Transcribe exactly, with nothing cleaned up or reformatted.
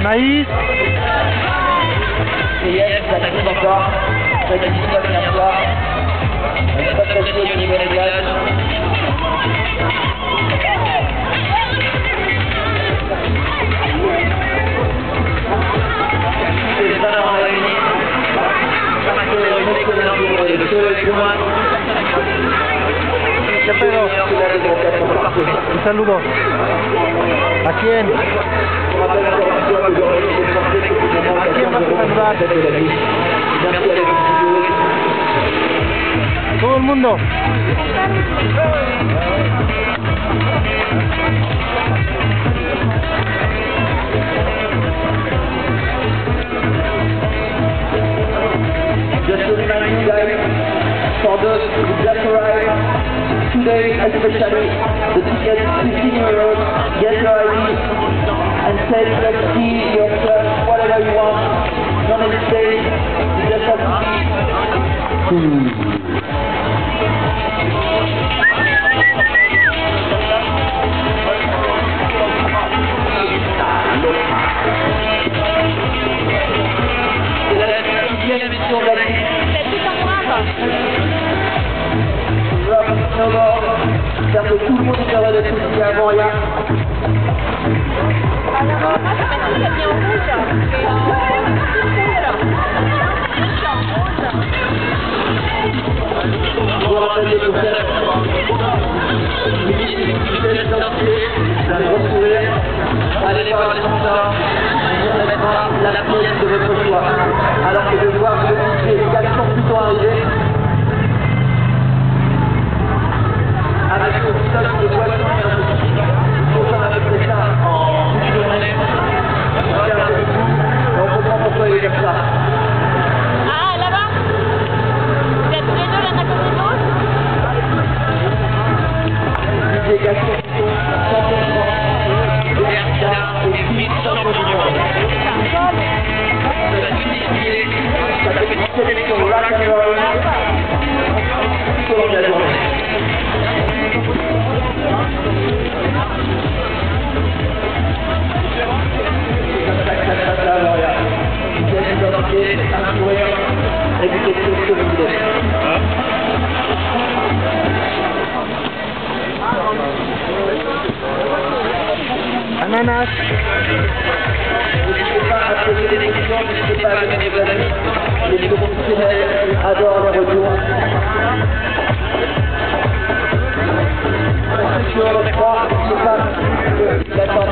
Anaïs. Et Yann, ça compte encore. Ça a été dit la dernière fois. On n'a pas de passer au niveau réglage. C'est ça la réunie. Le seul et le moins. ¿Qué pedo? Un saludo. ¿A quién? ¿A quién vas a saludar? Todo el mundo. Just to remind you guys, for those who just arrived, today especially, the ticket is fifteen euros, get your I D, and take your ski, your surf, whatever you want. None of these days, you just have to ski. C'est la sixième émission de l'année. J'espère que tout le monde est heureux d'être ici avant rien. Alors, moi, je vais mettre bien en Je vous rappelle les concerts. Allez voir les sponsors. On mettra la pièce de votre choix. Alors que de voir que le lycée est quatre jours plus tôt arrivé. Avec le stock de boissons et un peu de musique, il faut faire à peu près ça en une journée. On va faire un peu de tout, et on comprend pourquoi il est comme ça. Ah, là-bas? Vous êtes tous les deux l'un à côté de l'autre? Des gâteaux qui sont cent pour cent et mille cent pour cent. De la musique, ça fait une sélection rock and roll tout au long de la journée. Ananas. N'hésitez pas à poser des questions, n'hésitez pas à venir vos amis. Les professionnels adorent les retours. Ceux qui ont le droit, n'oubliez pas que l'attente